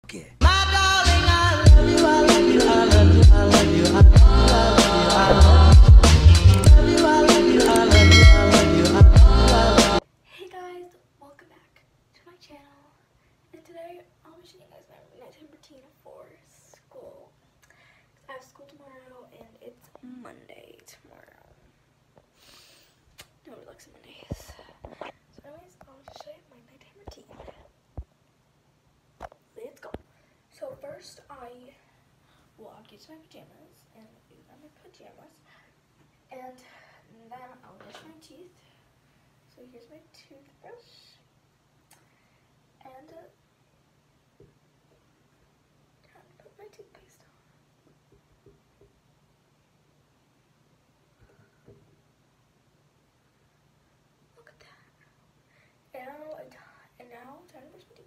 Okay. Hey guys, welcome back to my channel, and today I'll be showing you guys my nighttime routine for school. I have school tomorrow and it's Monday tomorrow. Nobody likes Mondays. So anyways, I'll just show you my nighttime routine. Let's go. So first I will get to my pajamas and these are my pajamas, and then I'll brush my teeth. So here's my toothbrush, and put my toothpaste on. Look at that. And now time to brush my teeth.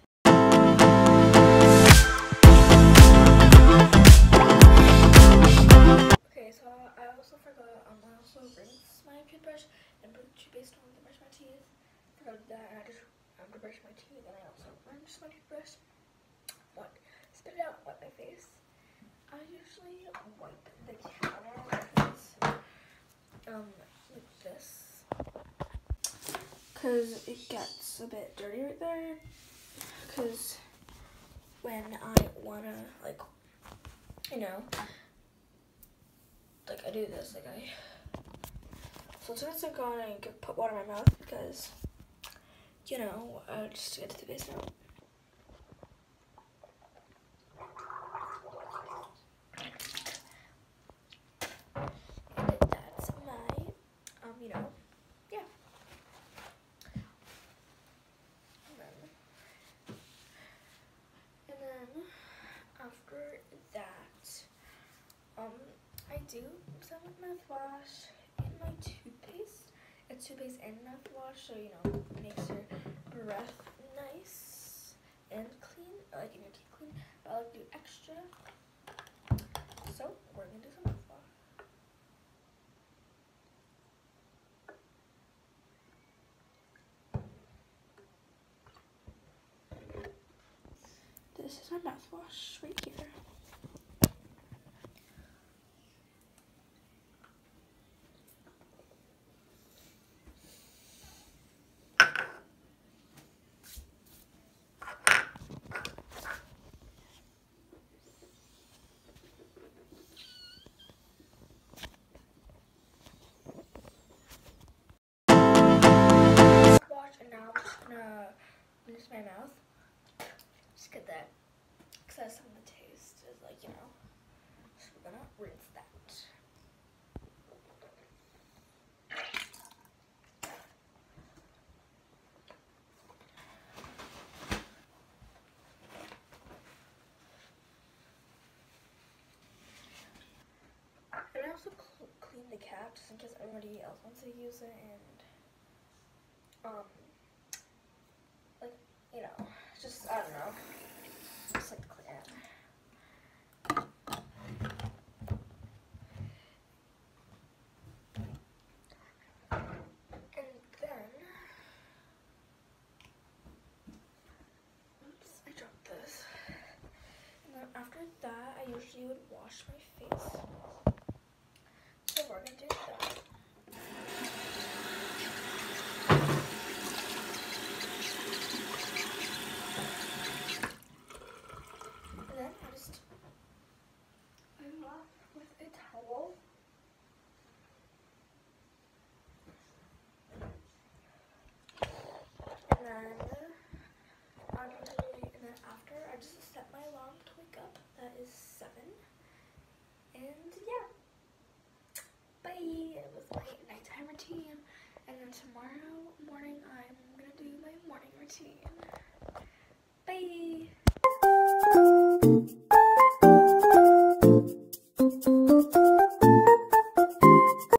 Okay, so I also forgot, I also rinse my toothbrush and put toothpaste on to brush my teeth. Forgot that, and I just to brush my teeth, and I also rinse my toothbrush. Spit it out, wipe my face. I usually wipe the counter like this, because it gets a bit dirty right there. Because when I wanna, like, you know, like I do this, like so sometimes I go and put water in my mouth because, you know, just to get to the base now. And that's my, you know, yeah. And then after that, I do some mouthwash and my toothpaste. It's toothpaste and mouthwash, so you know, makes your breath nice and clean, like in your teeth clean, but I like to do extra. So we're gonna do some mouthwash. This is my mouthwash right here. And now I'm just gonna rinse my mouth. Just get that, because some of the taste is like, you know. So we're gonna rinse that. And I also clean the cap just in case everybody else wants to use it, and like, you know, just I don't know, just like to clean it. And then, oops, I dropped this. And then after that, I usually would wash my face. So we're gonna do that. And then I just wipe it off with a towel. And then after I just set my alarm to wake up. That is 7. And yeah. Bye. It was my nighttime routine. And then tomorrow morning I'm gonna do my morning routine.